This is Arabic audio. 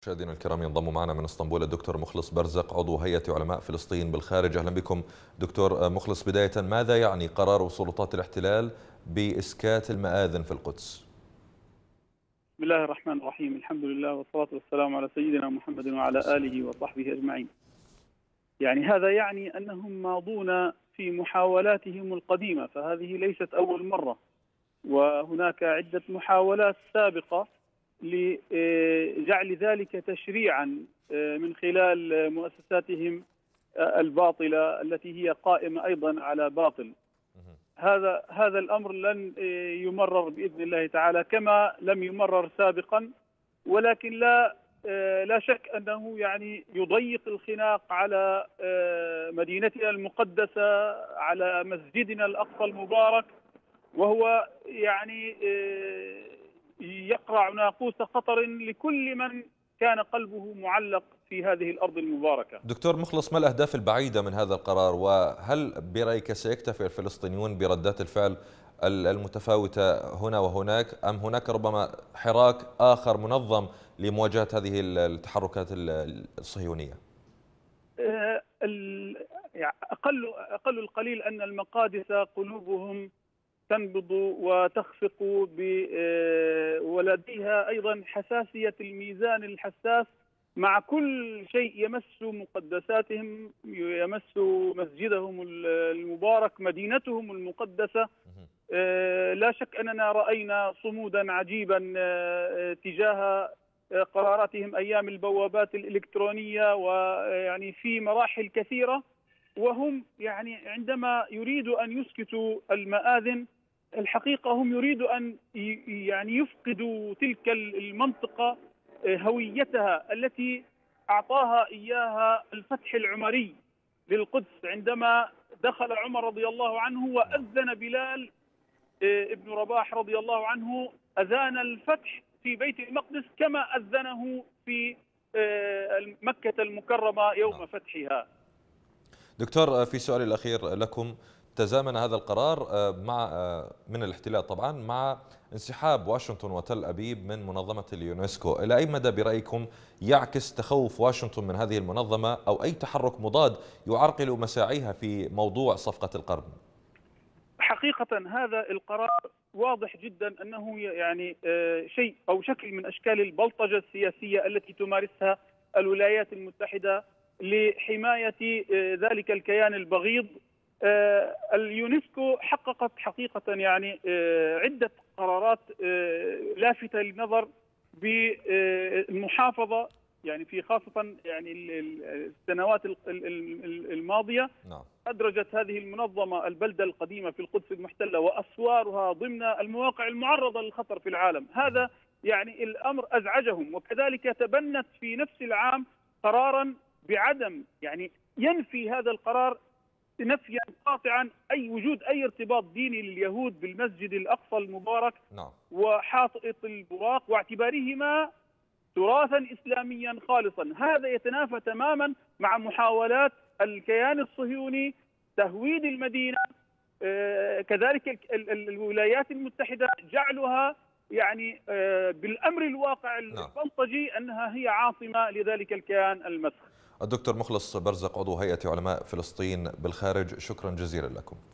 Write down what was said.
مشاهدينا الكرام، ينضم معنا من اسطنبول الدكتور مخلص برزق، عضو هيئة علماء فلسطين بالخارج. أهلا بكم دكتور مخلص. بداية، ماذا يعني قرار سلطات الاحتلال بإسكات المآذن في القدس؟ بسم الله الرحمن الرحيم. الحمد لله والصلاة والسلام على سيدنا محمد وعلى آله وصحبه أجمعين. هذا يعني أنهم ماضون في محاولاتهم القديمة، فهذه ليست أول مرة، وهناك عدة محاولات سابقة لجعل ذلك تشريعا من خلال مؤسساتهم الباطلة التي هي قائمة أيضا على باطل. هذا الأمر لن يمرر بإذن الله تعالى كما لم يمرر سابقا، ولكن لا شك أنه يضيق الخناق على مدينتنا المقدسة، على مسجدنا الأقصى المبارك، وهو يقرع ناقوس خطر لكل من كان قلبه معلق في هذه الأرض المباركة. دكتور مخلص، ما الأهداف البعيدة من هذا القرار؟ وهل برأيك سيكتفي الفلسطينيون بردات الفعل المتفاوتة هنا وهناك، أم هناك ربما حراك آخر منظم لمواجهة هذه التحركات الصهيونية؟ أقل القليل أن المقادس قلوبهم تنبض وتخفق، ولديها أيضا حساسية الميزان الحساس مع كل شيء يمس مقدساتهم، يمس مسجدهم المبارك، مدينتهم المقدسة. لا شك أننا رأينا صمودا عجيبا تجاه قراراتهم أيام البوابات الإلكترونية، في مراحل كثيرة. وهم عندما يريدوا أن يسكتوا المآذن، الحقيقة هم يريدوا أن يفقدوا تلك المنطقة هويتها التي أعطاها إياها الفتح العمري للقدس، عندما دخل عمر رضي الله عنه وأذن بلال ابن رباح رضي الله عنه أذان الفتح في بيت المقدس كما أذنه في مكة المكرمة يوم فتحها. دكتور، في سؤالي الأخير لكم، تزامن هذا القرار من الاحتلال طبعا مع انسحاب واشنطن وتل أبيب من منظمة اليونسكو. إلى أي مدى برأيكم يعكس تخوف واشنطن من هذه المنظمة أو أي تحرك مضاد يعرقل مساعيها في موضوع صفقة القرن؟ حقيقة هذا القرار واضح جدا أنه شيء أو شكل من أشكال البلطجة السياسية التي تمارسها الولايات المتحدة لحماية ذلك الكيان البغيض. اليونسكو حققت حقيقة عدة قرارات لافتة للنظر بالمحافظة، في خاصة السنوات الماضية. نعم. أدرجت هذه المنظمة البلدة القديمة في القدس المحتلة وأسوارها ضمن المواقع المعرضة للخطر في العالم. هذا الأمر أزعجهم، وكذلك تبنت في نفس العام قرارا بعدم ينفي هذا القرار نفيا قاطعا وجود أي ارتباط ديني لليهود بالمسجد الأقصى المبارك. نعم. وحائط البراق، واعتبارهما تراثا إسلاميا خالصا. هذا يتنافى تماما مع محاولات الكيان الصهيوني تهويد المدينة. كذلك الولايات المتحدة جعلها بالأمر الواقع البلطجي أنها هي عاصمة لذلك الكيان المسخ. الدكتور مخلص برزق، عضو هيئة علماء فلسطين بالخارج، شكرا جزيلا لكم.